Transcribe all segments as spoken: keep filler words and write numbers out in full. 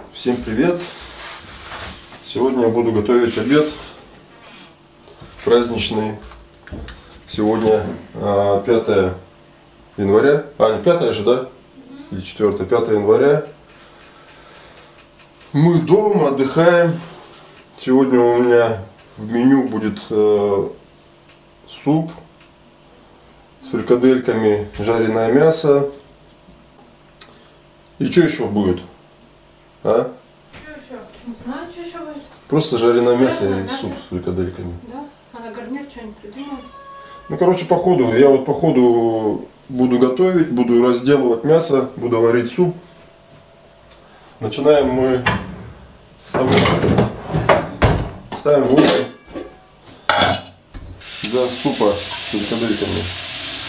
Всем привет! Сегодня я буду готовить обед праздничный. Сегодня а, пятое января. А, не пятое же, да? Или четвёртое? пятое января. Мы дома отдыхаем. Сегодня у меня в меню будет э, суп с фрикадельками, жареное мясо. И что еще будет? А? Что еще? Не знаю, что еще будет. Просто жареное мясо Жареное и мясо. суп с фрикадельками. Да? А на гарнир что-нибудь придумал? Ну, короче, по ходу, я вот по ходу буду готовить, буду разделывать мясо, буду варить суп. Начинаем мы с того, ставим воду для супа с фрикадельками.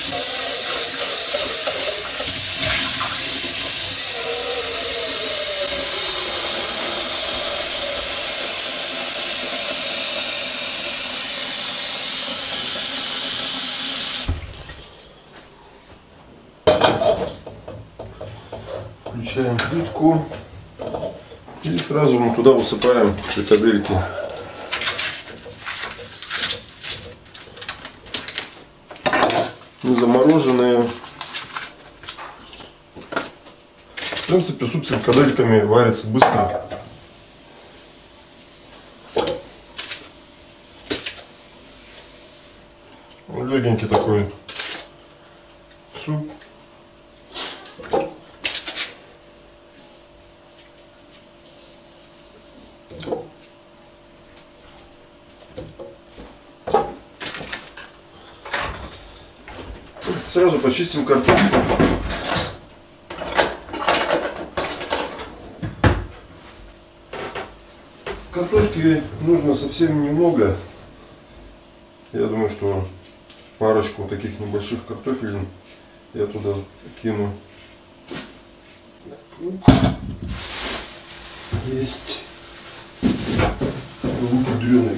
Включаем плитку и сразу мы туда высыпаем фрикадельки. Не замороженные. В принципе, суп с фрикадельками варится быстро. Легенький такой суп. Сразу почистим картошку. Картошки нужно совсем немного. Я думаю, что парочку таких небольших картофелин я туда кину. Есть. Мудреный.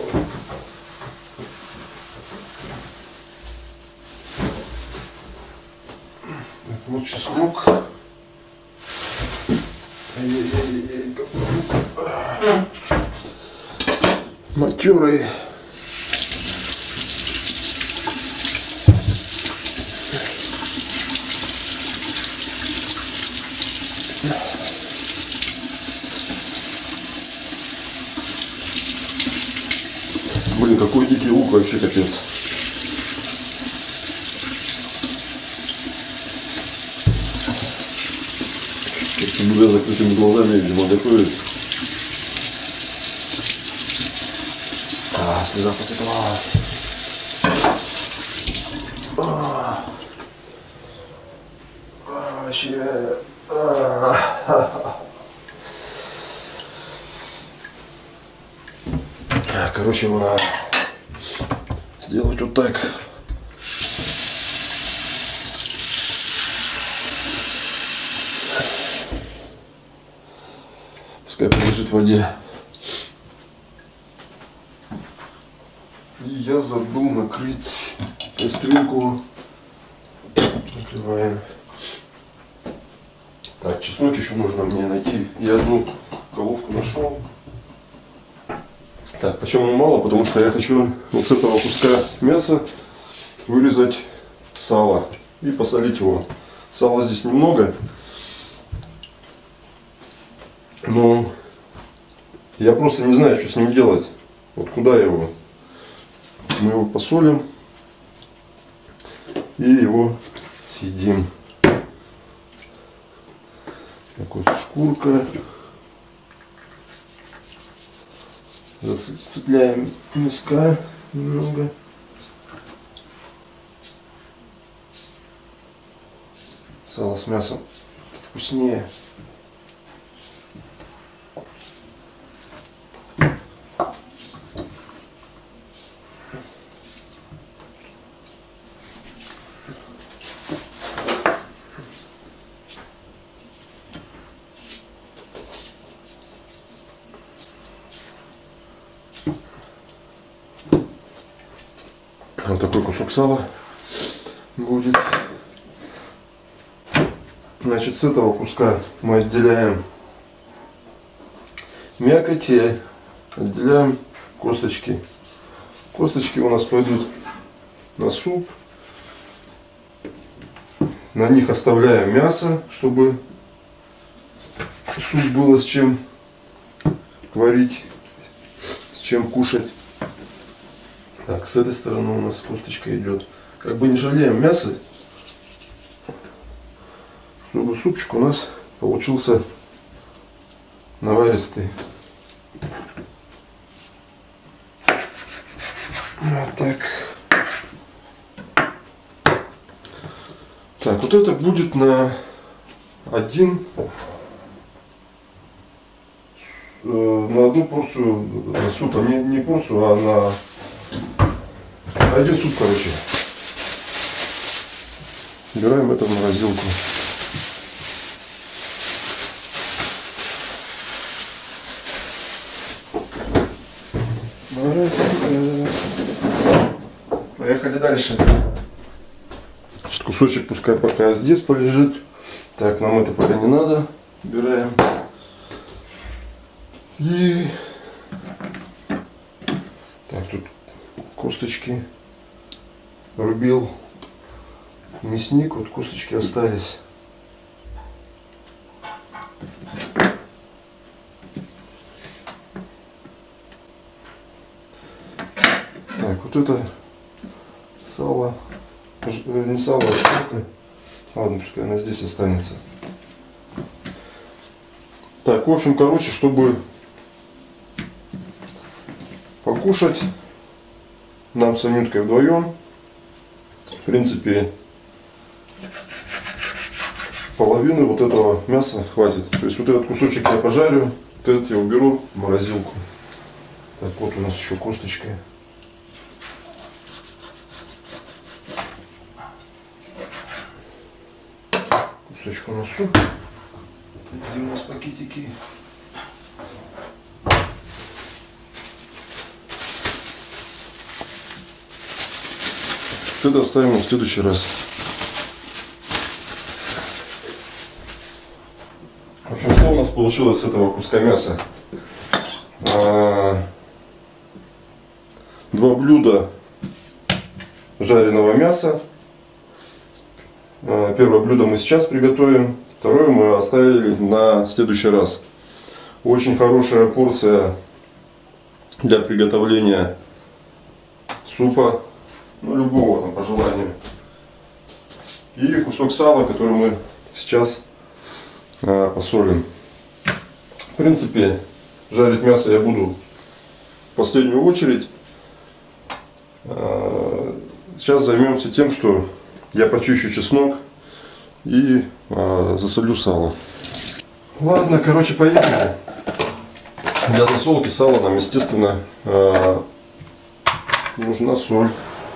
Вот чеснок. Ай-яй-яй-яй, матерый. Блин, какой дикий лук, вообще капец. Себя закрытыми глазами, видимо, готовит. А, слеза потекла. А, а, вообще. А, короче, его надо сделать вот так. Пускай полежит в воде. И я забыл накрыть кастрюльку. Накрываем. Так, чеснок еще нужно мне найти. Я одну головку нашел. Так, почему мало? Потому что я хочу вот с этого куска мяса вырезать сало и посолить его. Сала здесь немного. Но я просто не знаю, что с ним делать. Вот куда его? Мы его посолим и его съедим. Так вот, шкурка. Зацепляем мяска немного. Сало с мясом вкуснее. Вот такой кусок сала будет. Значит, с этого куска мы отделяем мякоть и отделяем косточки. Косточки у нас пойдут на суп. На них оставляем мясо, чтобы суп было с чем варить, с чем кушать. Так, с этой стороны у нас косточка идет. Как бы не жалеем мясо, чтобы супчик у нас получился наваристый. Вот так. Так, вот это будет на один, на одну порцию супа, не, не порцию, а на, на один суп, короче. Убираем это в морозилку. Поехали дальше. Кусочек пускай пока здесь полежит. Так, нам это пока не надо. Убираем. И так, тут косточки рубил мясник, вот косточки остались. Так, вот это сало, не сало, а шкурка. Ладно, пускай она здесь останется. Так, в общем, короче, чтобы покушать нам с Анюткой вдвоем, в принципе, половины вот этого мяса хватит. То есть вот этот кусочек я пожарю, вот этот я уберу в морозилку. Так, вот у нас еще косточка. Кусочек у нас суп. Где у нас пакетики? Это оставим на следующий раз. В общем, что у нас получилось с этого куска мяса? Два блюда жареного мяса. Первое блюдо мы сейчас приготовим, второе мы оставили на следующий раз. Очень хорошая порция для приготовления супа, ну любого там по желанию. И кусок сала, который мы сейчас а, посолим. В принципе, жарить мясо я буду в последнюю очередь. А, сейчас займемся тем, что я почищу чеснок и а, засолю сало. Ладно, короче, поехали. Для засолки сала нам, естественно, а, нужна соль.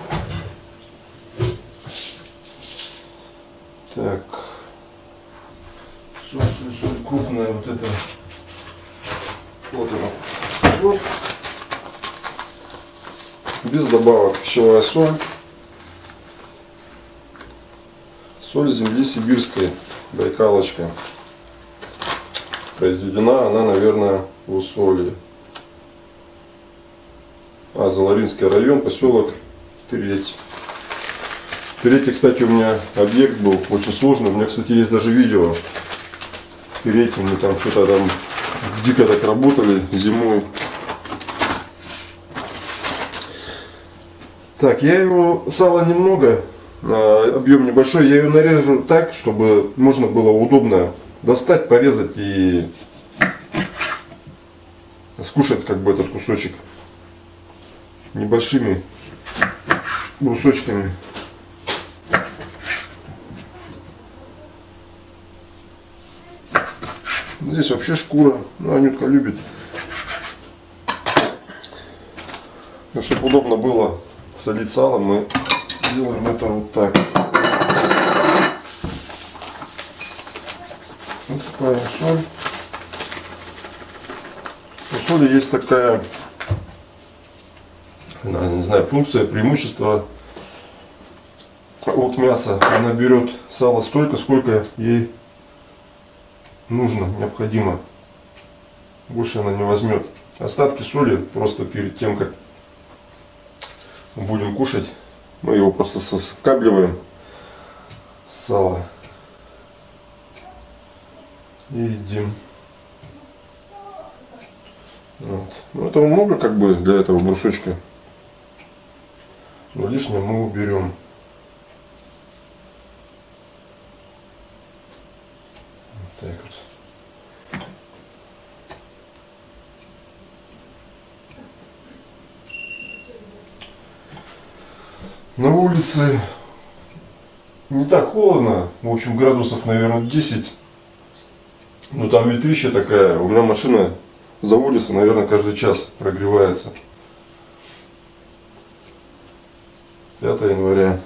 Так, соль, соль, соль крупная, вот это. Вот она. Вот. Без добавок пищевая соль. Соль земли сибирской, Байкалочка. Произведена она, наверное, в Усолье. А, Заларинский район, поселок Треть. В Терете, кстати, у меня объект был очень сложный. У меня, кстати, есть даже видео. В Терете мы там что-то там дико так работали зимой. Так, я его, сало немного, объем небольшой, я ее нарежу так, чтобы можно было удобно достать, порезать и скушать как бы этот кусочек небольшими брусочками. Здесь вообще шкура, ну, Анютка любит. Но чтобы удобно было солить сало, мы делаем это вот так. Насыпаем соль. У соли есть такая, не знаю, функция, преимущество от мяса. Она берет сало столько, сколько ей нужно, необходимо. больше она не возьмет. Остатки соли просто перед тем, как будем кушать, мы его просто соскабливаем с сала и едим. Вот. Ну, этого много как бы для этого брусочка, но лишнее мы уберем. Вот так вот. На улице не так холодно, в общем градусов, наверное, десять. Но там ветрища такая, у меня машина заводится, наверное, каждый час прогревается. пятое января.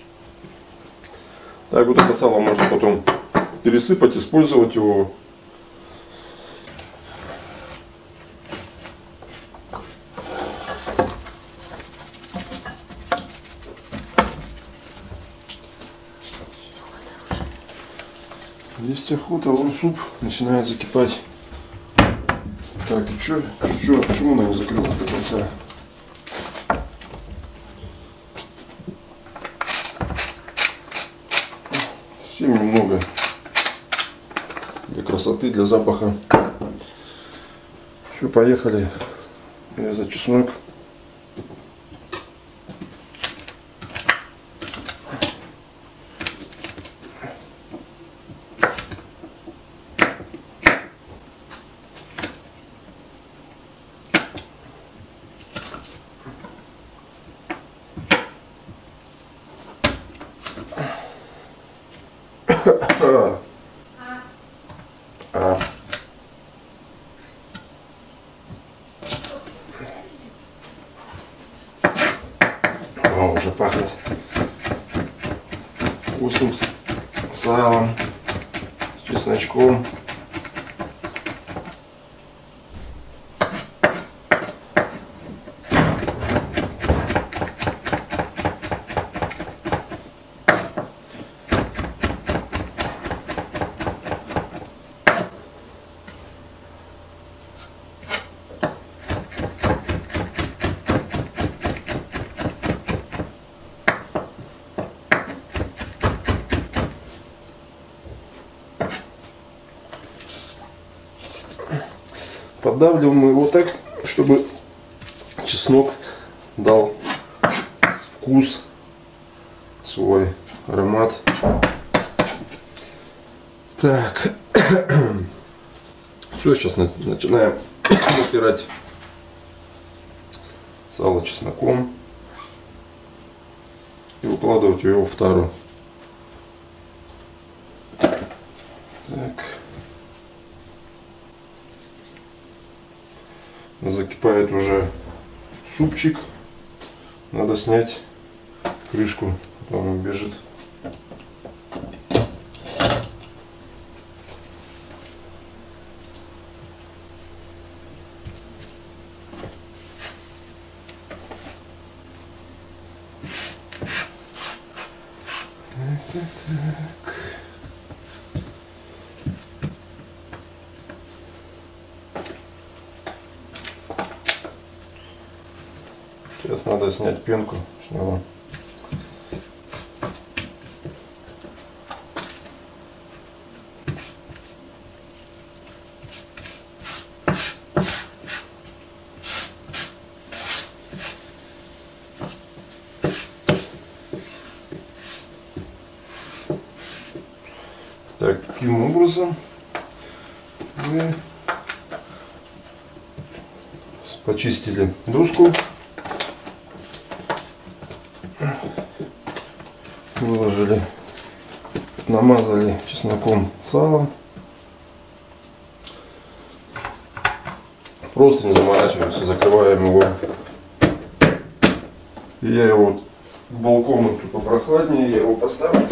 Так, вот это сало можно потом пересыпать, использовать его. Есть охота, вон суп начинает закипать. Так, и чё, чё, чё, почему она не закрыла до конца? Совсем немного. Для красоты, для запаха. Все, поехали. Резать чеснок. А. О, уже пахнет вкусным салом, с чесночком. Поддавливаем его так, чтобы чеснок дал вкус, свой аромат. Так, все, сейчас начинаем натирать сало чесноком и укладывать его в тару. Так. Закипает уже супчик. Надо снять крышку, потом он бежит. Так, так, так. Сейчас надо снять пенку с него. Так, таким образом мы почистили доску. Выложили, намазали чесноком сало. Просто не заморачиваемся, закрываем его. И я его в балкон попрохладнее, я его поставлю.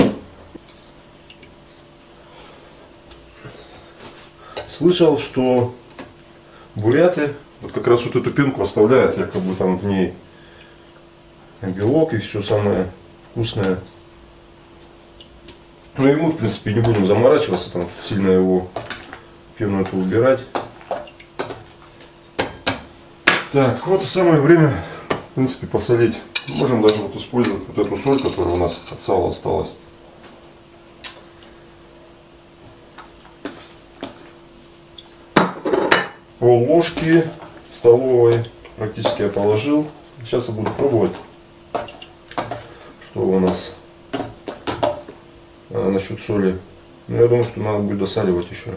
Слышал, что буряты вот как раз вот эту пенку оставляют, якобы там в ней белок и все самое вкусное. Ну и мы, в принципе, не будем заморачиваться, там сильно его пену эту убирать. Так, вот и самое время, в принципе, посолить. Можем даже вот использовать вот эту соль, которая у нас от сала осталась. Пол ложки столовой практически я положил. Сейчас я буду пробовать, что у нас а, насчет соли. Но я думаю, что надо будет досаливать еще.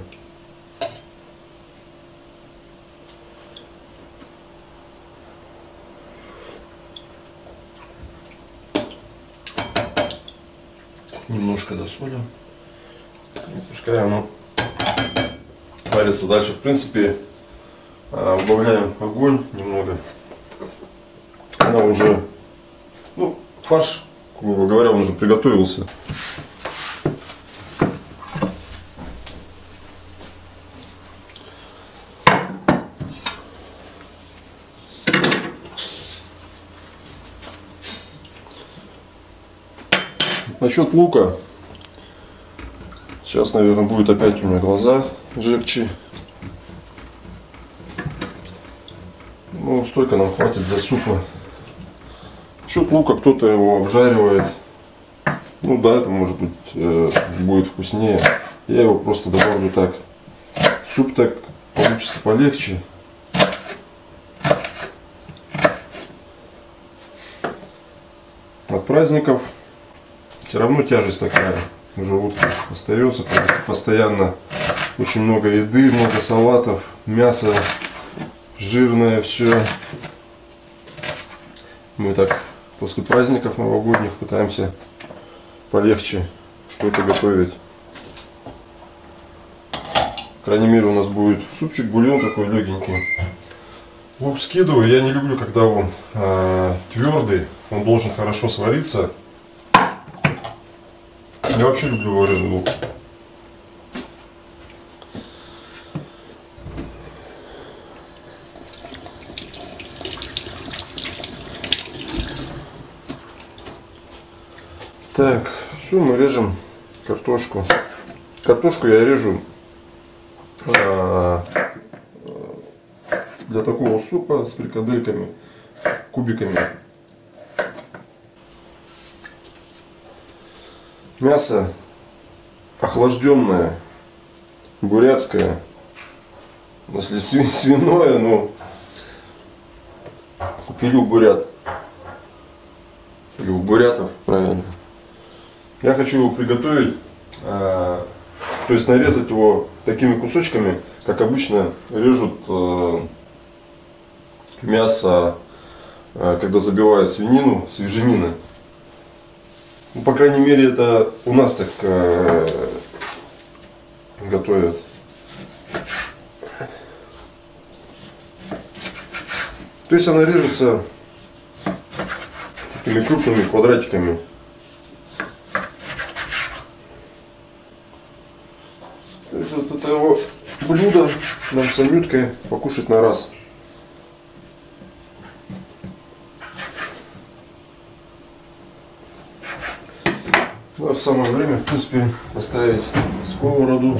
Немножко досолим. И пускай оно варится дальше. В принципе, убавляем огонь немного. Она уже, ну, фарш, грубо говоря, он уже приготовился. Насчет лука. Сейчас, наверное, будет опять у меня глаза жирче. Ну, столько нам хватит для супа. Насчет лука, кто-то его обжаривает. Ну да, это может быть э, будет вкуснее. Я его просто добавлю так. Суп так получится полегче. От праздников все равно тяжесть такая в желудке остается, постоянно очень много еды, много салатов, мясо жирное все. Мы так после праздников новогодних пытаемся полегче что-то готовить. По крайней мере, у нас будет супчик, бульон такой легенький. Лук скидываю, я не люблю, когда он э, твердый, он должен хорошо свариться. Я вообще люблю вареный лук. Так, все, мы режем картошку. Картошку я режу а, для такого супа с фрикадельками, кубиками. Мясо охлажденное, бурятское, если свиное, но купили у бурят, или у бурятов, правильно. Я хочу его приготовить, э, то есть нарезать его такими кусочками, как обычно режут э, мясо, э, когда забивают свинину, свеженина. Ну, по крайней мере, это у нас так э, готовят. То есть она режется такими крупными квадратиками. То есть вот это его блюдо нам с Анюткой покушать на раз. Ну, а в самое время, в принципе, поставить сковороду.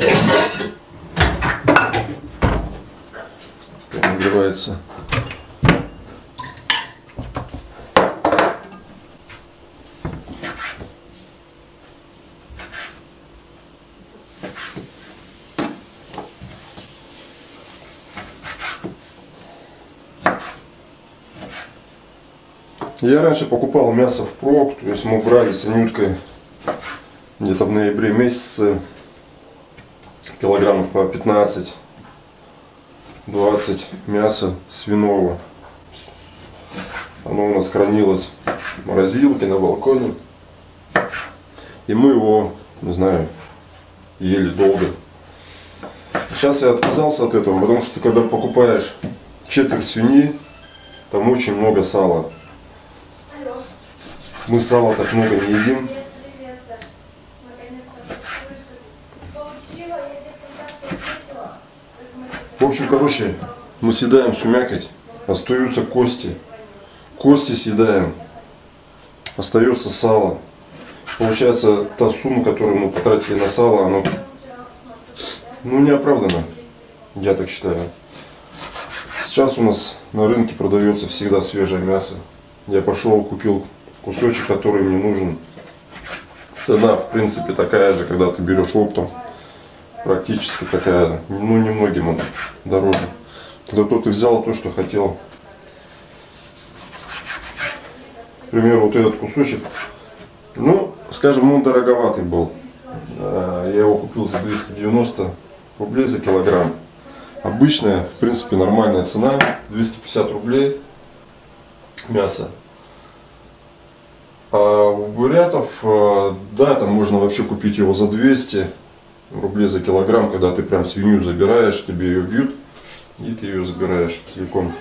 Как нагревается. Я раньше покупал мясо впрок, то есть мы брали с Анюткой где-то в ноябре месяце килограммов по пятнадцать двадцать мяса свиного. Оно у нас хранилось в морозилке на балконе. И мы его, не знаю, ели долго. Сейчас я отказался от этого, потому что когда покупаешь четверть свиньи, там очень много сала. Мы сала так много не едим. В общем, короче, мы съедаем всю мякоть, остаются кости. Кости съедаем, остается сало. Получается, та сумма, которую мы потратили на сало, она, ну, не оправдана, я так считаю. Сейчас у нас на рынке продается всегда свежее мясо. Я пошел, купил кусочек, который мне нужен. Цена, в принципе, такая же, когда ты берешь оптом. Практически такая, ну, немногим дороже. Зато ты взял то, что хотел. К примеру, вот этот кусочек, ну, скажем, он дороговатый был. Я его купил за двести девяносто рублей за килограмм. Обычная, в принципе, нормальная цена, двести пятьдесят рублей мясо. А у бурятов, да, там можно вообще купить его за двести рублей за килограмм, когда ты прям свинью забираешь, тебе ее бьют, и ты ее забираешь целиком.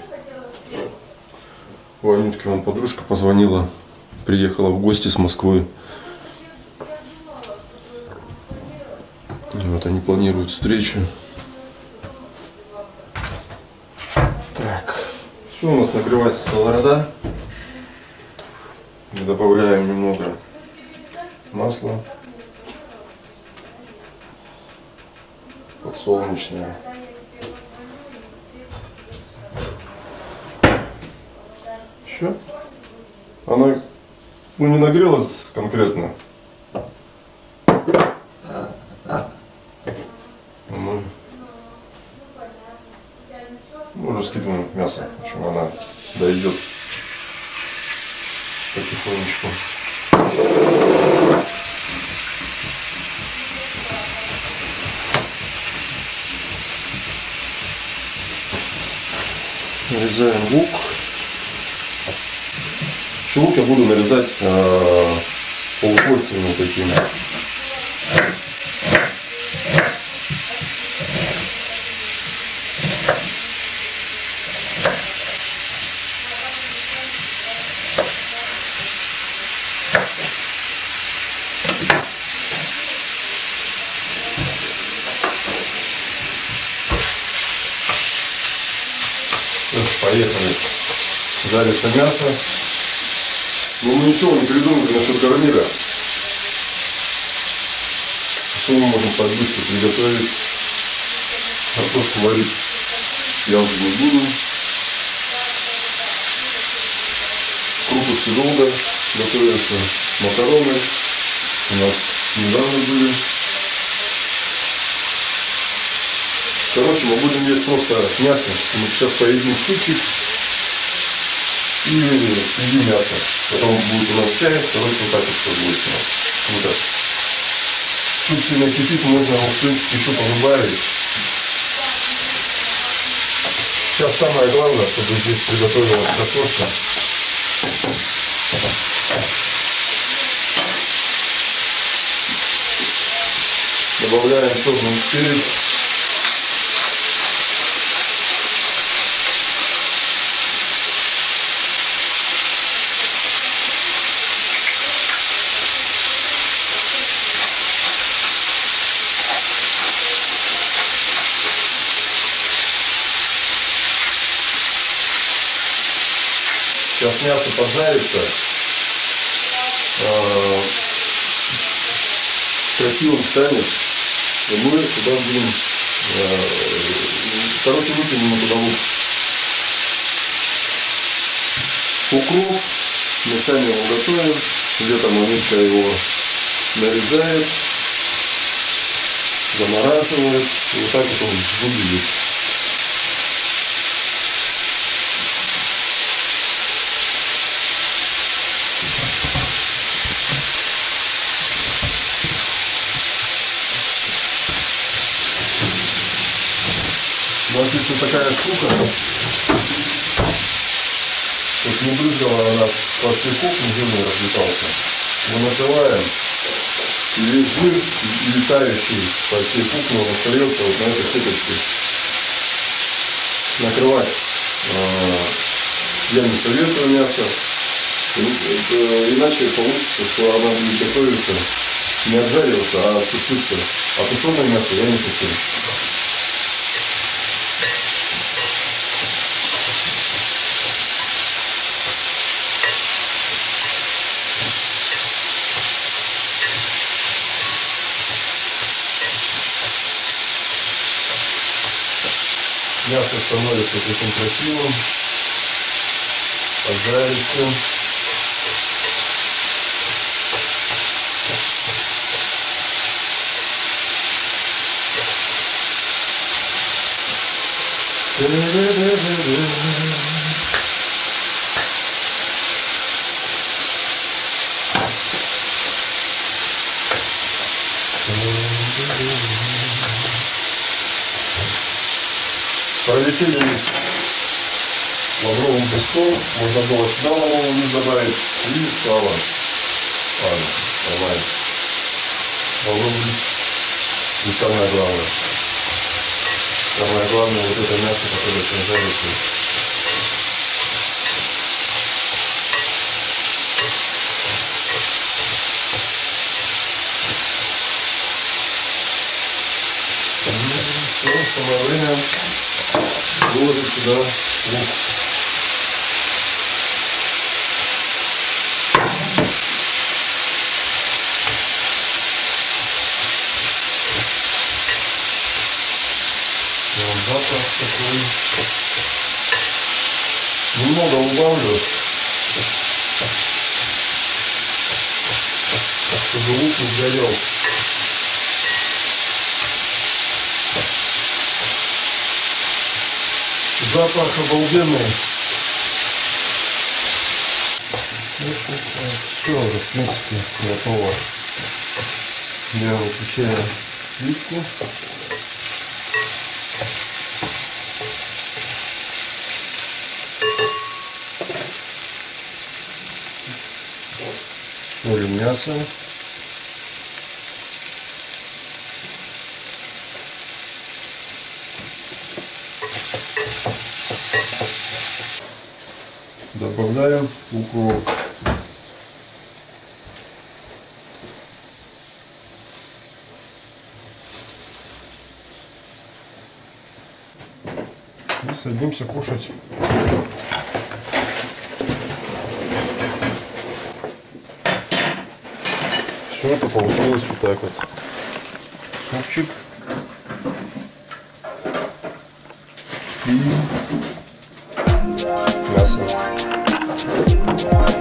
У Анютки вон подружка позвонила, приехала в гости с Москвы. Вот они планируют встречу. Так, все, у нас нагревается сковорода. Добавляем немного масла подсолнечное. Все. Она, ну, не нагрелась конкретно. Мы уже скидываем мясо, в общем, она дойдет потихонечку. Нарезаем лук. Еще лук я буду нарезать э, полукольцами такими. Поехали. Жарится мясо. Но мы ничего не придумали насчет гарнира. Что мы можем так быстро приготовить? Картошку варить я уже не буду. Крупы все долго готовятся. Макароны у нас недавно были. Короче, мы будем есть просто мясо. Мы сейчас поедим супчик и съедим мясо. Потом будет у нас чай, короче, вот так вот все будет у нас. Вот так. Суп сильно кипит, можно его, в принципе, еще подубавить. Сейчас самое главное, чтобы здесь приготовилась картошка. Добавляем черный перец. Сейчас мясо пожарится, э, красивым станет, и мы туда будем, э, короче, выкинем туда лук. Укроп, мы сами его готовим, где-то Анютка его нарезает, замораживает, и вот так вот он выглядит. У нас есть вот такая штука, вот не брызгала она по всей кухне, жир не разлетался. Мы накрываем, и весь жир, летающий по всей кухне, он остается вот на этой сеточке. Накрывать э, я не советую мясо, иначе получится, что она будет готовиться, не обжариваться, а тушиться. А тушеное мясо я не хочу. Мясо становится таким красивым, поджаристым. Пролетели лавровым песком, можно было сюда лавровый лист добавить и сало. Ладно, нормально. Лавровый лист не самое главное. Самое главное вот это мясо, которое снижается. Все, самое время выложить сюда лук. Вот запах такой. Немного убавлю, чтобы лук не сгорел. Запах обалденный. Все уже, в принципе, готово. Я выключаю плитку. Солим мясо. Добавляем укроп. И садимся кушать. Все это получилось вот так вот. Супчик. И мясо.